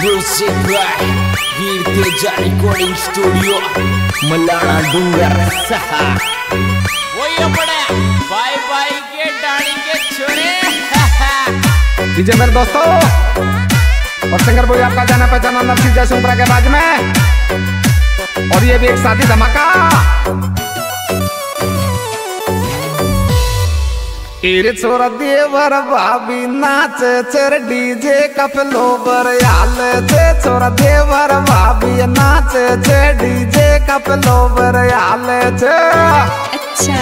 Music by Veer Teja recording studio Malana Dungar Saha वही अपने bye bye के डाणी के छोरे डीजे मेरे दोस्तों और सिंगर बोई आपका जाना पहचाना नरसिंह जयसुंपरा के बाज में, और ये भी एक शादी धमाका। छोरा देवर भाभी नाच चर डीजे कपलो बर याल छे, छोरा देवर भाभी नाच छे डीजे कपलो बर याल छे। अच्छा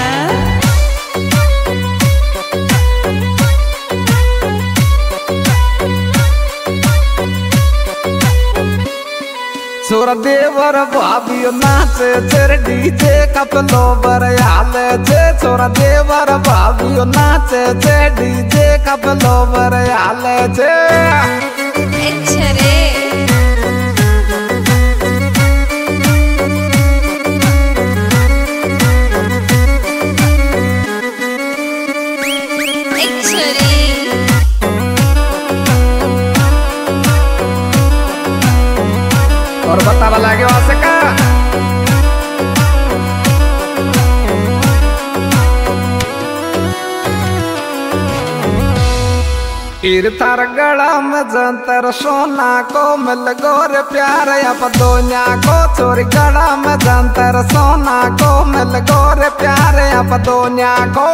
छोरा देवर भाभी नाच चर डीजे कपलो बर याल छे, छोरा देवर भाभी नाच छे डीजे कपलो बर याल छे। अच्छा रे अच्छा रे और बतावा लागे वहां का थार गला में जंतर सोना को मिल गोर प्यार अब दोनिया को, छोरी गला में जंतर सोना को मिल गोर प्यार अब दोनिया को।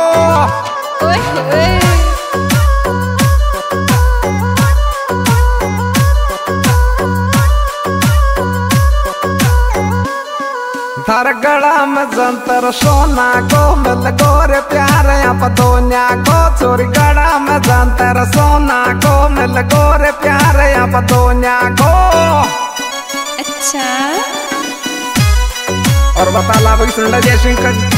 थार गला में जंतर सोना को मिल गोर प्यार अब दोनिया को, छोरी गला में जंतर सोना को मिल गोर प्यार अब दोनिया को। अच्छा और बता ला भाई सुन जय सिंह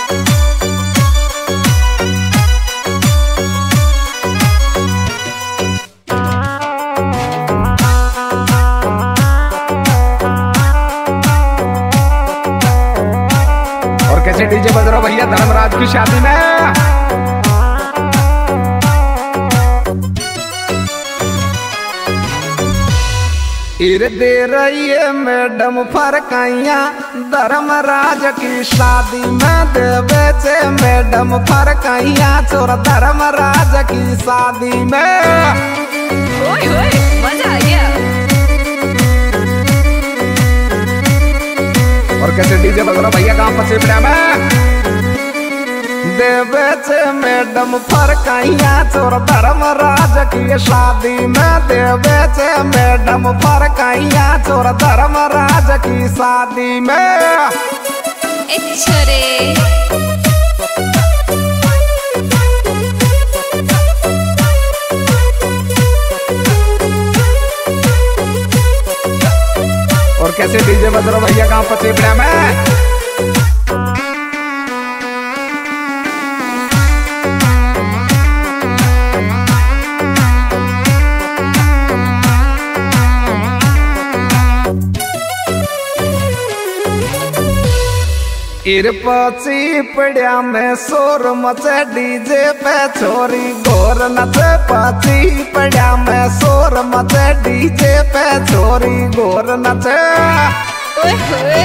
कैसे डीजे बज रहा भैया धर्मराज की शादी में। दे रही है मैडम फरकाइया धर्मराज की शादी में, देवे से मैडम फरकाइया छोरा धर्मराज की शादी में। ओए ओए मजा आ गया। और कैसे डीजे बज रहा भैया गांव पसेपड़ा में। देवे से मैडम फरकाइया छोरा धर्मराज की शादी में, देवे से मैडम फरकाइया छोरा धर्मराज की शादी में। अच्छा रे और कैसे डीजे बज रहा भैया गांव पसेपड़ा में। पची पड़िया में शोर मचे डीजे पे छोरी गोर नचे, पची पड़िया में शोर मचे डीजे पे छोरी गोर नचे। ओए होए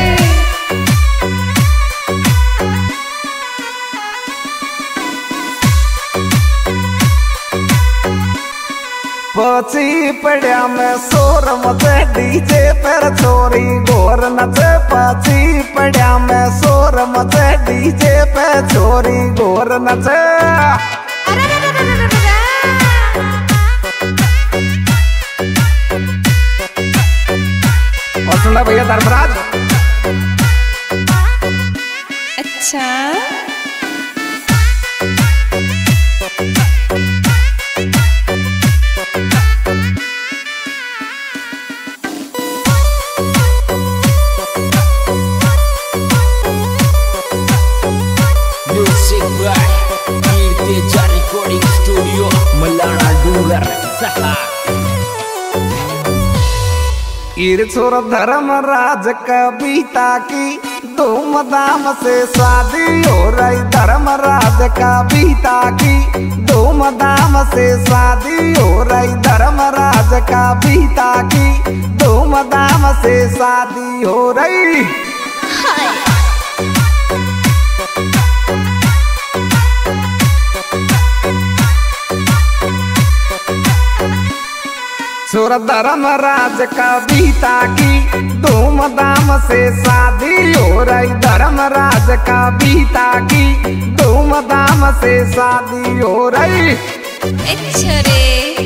पची पड़िया में शोर मचे डीजे पर छोरी गोर नचे, पची पड़िया में शोर मचे डीजे पे छोरी गोर नचे। और सुना भैया धर्मराज। अच्छा music by Veer Teja recording studio Malana Dungar Saha. छोरा धर्मराज कविता की धूमधाम से शादी हो रही, धर्मराज कविता की धूमधाम से शादी हो रही, धर्मराज का बीता की धूमधाम से शादी हो रही। सुर धर्मराज का बीता की धूमधाम से शादी हो रही। धर्मराज का बीता की धूमधाम से शादी हो रही। अच्छा रे।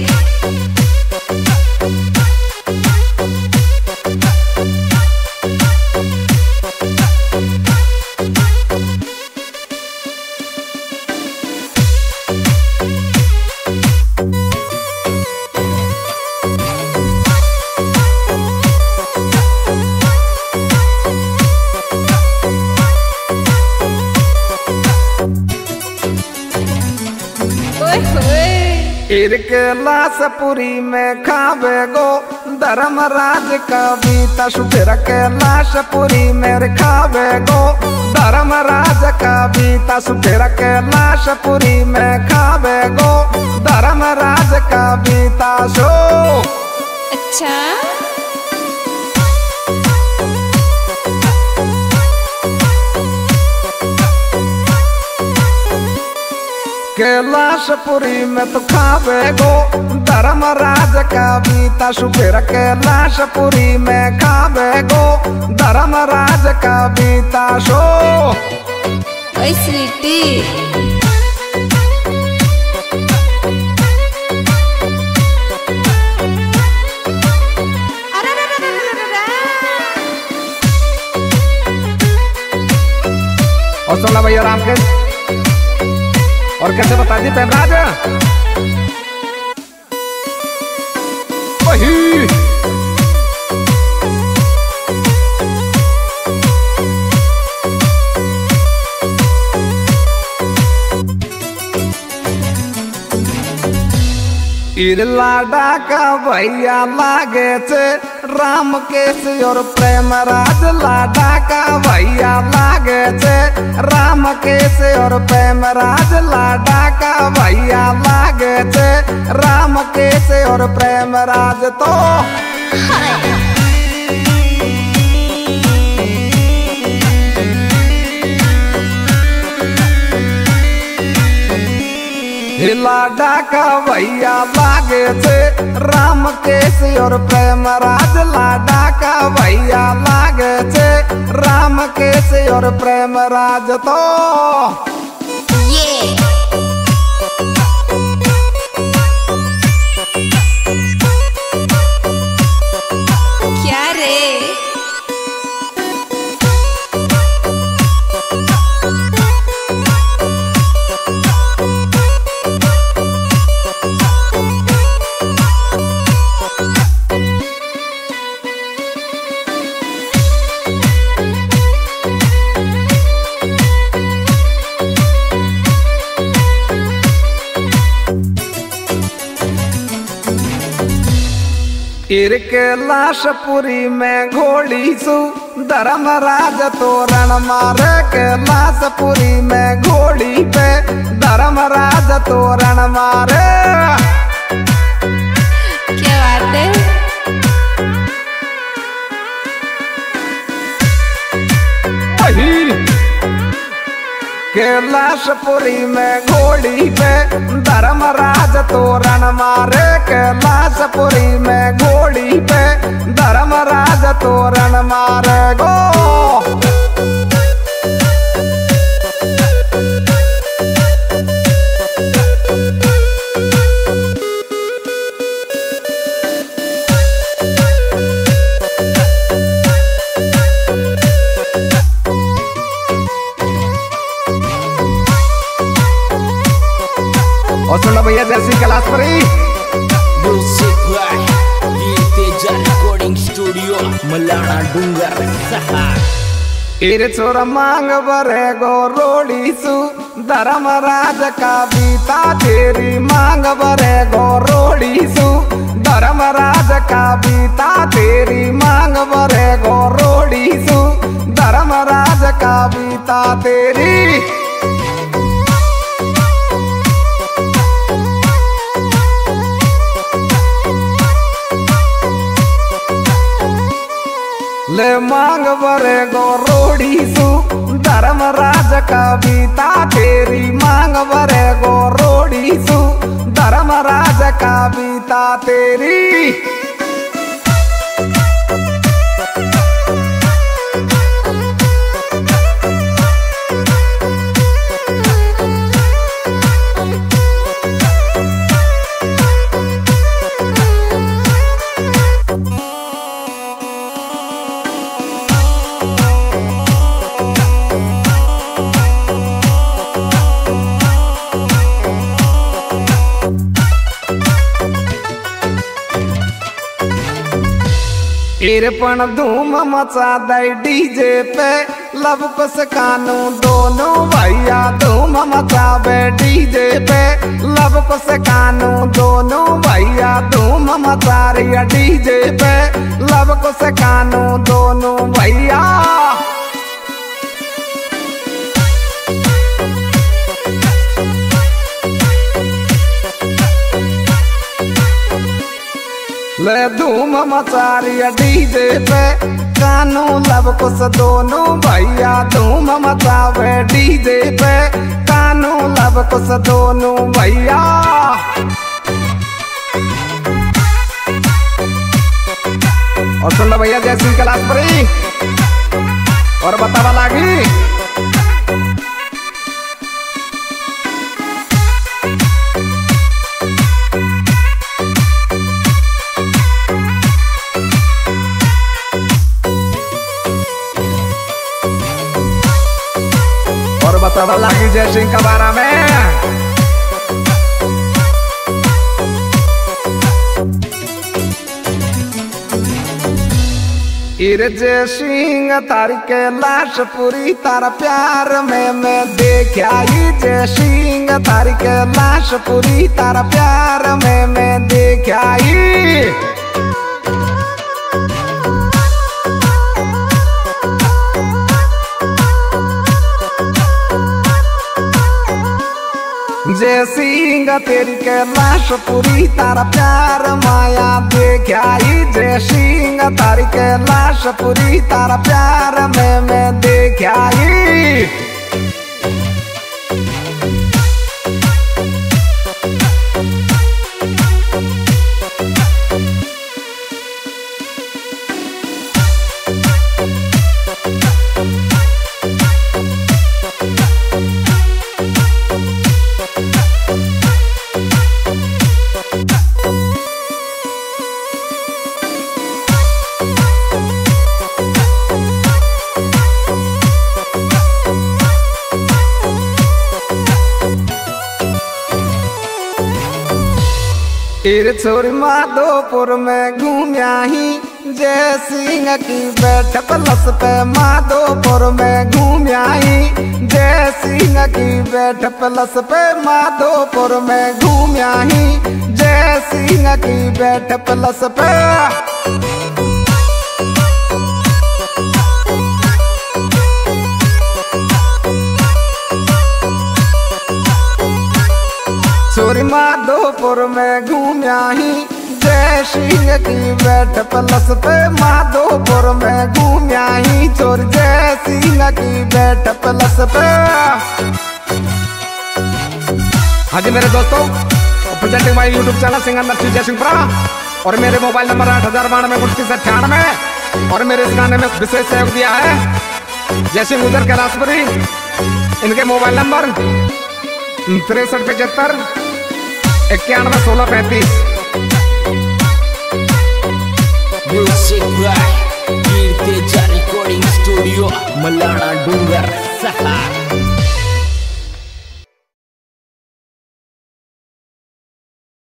कैलाशपुरी में खावे गो धर्मराज का बीता सुधर। कैलाशपुरी में खावे गो धर्मराज का बीता सुधर। कैलाशपुरी में खावे गो धर्मराज का बीता सो। अच्छा कैलाशपुरी में तो खावे गो धर्मराज का बीता सुधर। कैलाशपुरी में खावे गो धर्मराज का बीता सो। ओए स्वीटी और सोना भैया राम के और कैसे बता दी प्रेमराज वही। लाडा का भैया लागे छे राम केश और प्रेमराज। लाडा का भैया लागे छे राम केश और प्रेमराज। लाडा का भैया लागे छे राम केश और प्रेमराज तो लाडा का भैया लागे छे राम केश और प्रेमराज। लाडा का भैया लागे छे राम केश और प्रेमराज तो ये क्या रे। कैलाशपुरी में घोड़ी सु धर्मराज तोरण मारे। कैलाशपुरी में घोड़ी पे धर्मराज तोरण मारे। क्या बात है। कैलाशपुरी में घोड़ी पे धर्मराज तोरण मारे। कैलाशपुरी में घोड़ी पे धर्मराज तोरण मारे गो। और सुनो भैया जैसी Kailashpuri music by Veer Teja recording studio Malana Dungar Saha. इरे छोर मांग बरे गो रोड़ी सु धर्मराज का बीता। तेरी मांग बरे गो रोड़ी सु धर्मराज का बीता। तेरी मांग बरे गो रोड़ी सु धर्मराज का बीता तेरी। ले मांग बरे गो रोड़ी सु धर्मराज कविता तेरी मांग बरे गो रोड़ी सु धर्मराज कविता तेरी। इरपन धूम मचा दे डीजे पे लब कुछ कानू दोनों भैया धूम मचावे डीजे पे लब कुछ कानू दोनों भैया धूम मचा रही डीजे पे लब कुछ कानू दोनों भैया। ले धूम मचा रही डीजे पे कानू लब कुछ दोनों भैया धूम मचावे डीजे पे कानू लब कुछ दोनों भैया। और सुन लो भैया जैसी क्लास परी और बतावा लागी और बतावा लागी जय सिंह का बारा में। जय सिंह तारी के लाश पूरी तारा प्यार में मैं देख आई जय सिंह तारी के लाश पूरी तारा प्यार में मैं देख आई। जय सिंह तेरी के लाश पूरी तारा प्यार माया देख आई जय सिंह तारी के लाश पूरी तारा प्यार में मैं देख आई। छोरी माधोपुर में घूमिया ही जय सिंह की बैठ प्लस पे माधोपुर में घूमिया ही जय सिंह की बैठ प्लस पे माधोपुर में घूमिया ही जय सिंह की बैठ प्लस पे। छोरी माधोपुर में घूमिया ही जय सिंह की बैठ प्लस पे माधोपुर में घूमिया ही चोर जय सिंह की बैठ प्लस पे। हाँ जी मेरे दोस्तों presenting my YouTube channel singer Nakshi Jai Singhpura और मेरे मोबाइल नंबर 8092 और मेरे इस गाने में विशेष सहयोग दिया है जय सिंह उधर कैलाशपुरी। इनके मोबाइल नंबर 6375 91 16 35। म्यूजिक बाय कीर्तेजा रिकॉर्डिंग स्टूडियो मलाना डूंगर सहा।